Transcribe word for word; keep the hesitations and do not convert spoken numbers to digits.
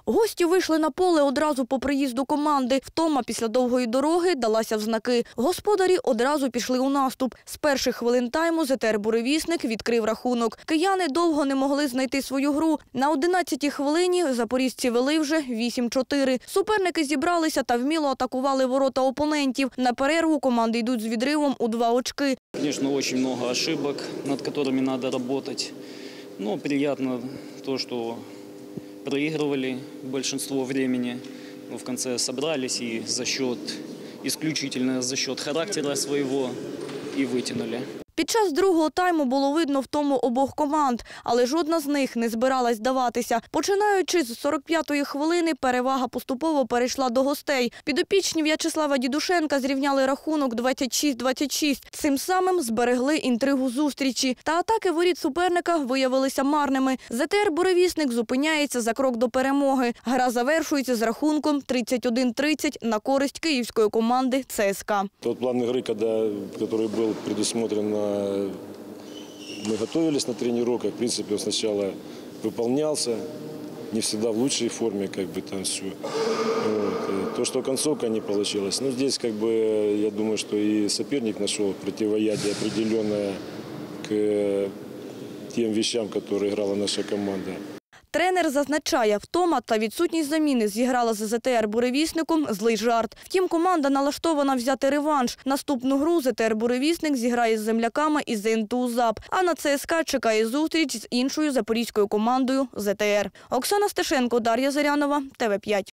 Гості вийшли на поле одразу по приїзду команди. Втома після довгої дороги далася в знаки. Господарі одразу пішли у наступ. З перших хвилин тайму ЗТР «Буревісник» відкрив рахунок. Кияни довго не могли знайти свою гру. На одинадцятій хвилині запоріжці вели вже вісім чотири. Суперники зібралися та вміло атакували ворота опонентів. На перерву команди йдуть з відривом у два очки. Конечно, очень много ошибок, над которыми надо работать. Но приятно то, что проигрывали большинство времени, но в конце собрались и за счет, исключительно за счет характера своего и вытянули. Під час другого тайму було видно втому обох команд, але жодна з них не збиралась здаватися. Починаючи з сорок п'ятої хвилини, перевага поступово перейшла до гостей. Підопічні В'ячеслава Дідушенка зрівняли рахунок двадцять шість двадцять шість. Цим самим зберегли інтригу зустрічі. Та атаки воріт суперника виявилися марними. ЗТР «Буревісник» зупиняється за крок до перемоги. Гра завершується з рахунком тридцять один тридцять на користь київської команди ЦСКА. Тот план игры, когда, который был предусмотрен на мы готовились на тренировках, в принципе, он сначала выполнялся, не всегда в лучшей форме, как бы там все. Вот. То, что концовка не получилась, ну, здесь, как бы, я думаю, что и соперник нашел противоядие определенное к тем вещам, которые играла наша команда. Тренер зазначає, втома та відсутність заміни зіграла з ЗТР «Буревісником» злий жарт. Втім, команда налаштована взяти реванш. Наступну гру ЗТР «Буревісник» зіграє з земляками із ЗНТУ «ЗАП». А на ЦСКА чекає зустріч з іншою запорізькою командою ЗТР. Оксана Стешенко, Дар'я Зарянова, Т В п'ять.